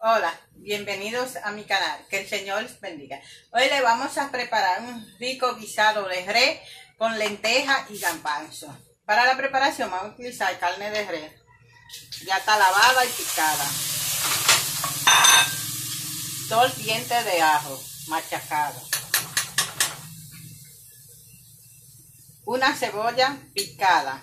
Hola, bienvenidos a mi canal, que el Señor les bendiga. Hoy le vamos a preparar un rico guisado de res con lentejas y garbanzo. Para la preparación vamos a utilizar carne de res, ya está lavada y picada. 2 dientes de ajo machacados. Una cebolla picada.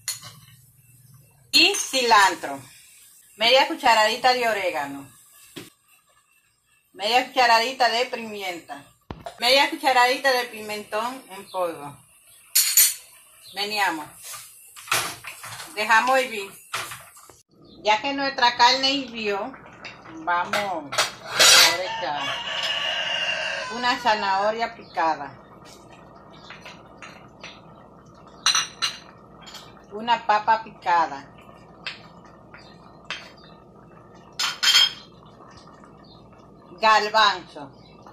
Y cilantro. Media cucharadita de orégano. Media cucharadita de pimienta. Media cucharadita de pimentón en polvo. Meneamos. Dejamos hervir. Ya que nuestra carne hirvió, vamos a echar una zanahoria picada. Una papa picada. Garbanzo.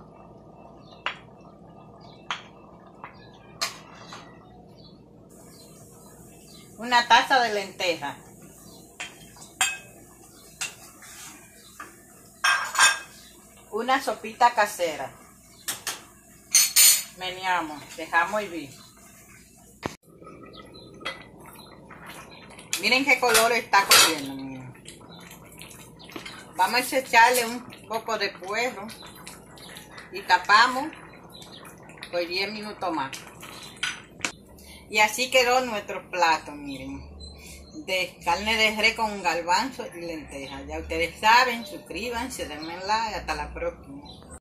Una taza de lentejas. Una sopita casera. Meneamos, dejamos hervir. Miren qué color está cogiendo, miren. Vamos a echarle un poco de puerro y tapamos por 10 minutos más. Y así quedó nuestro plato, miren, de carne de res con garbanzo y lentejas. Ya ustedes saben, suscríbanse, denme like, hasta la próxima.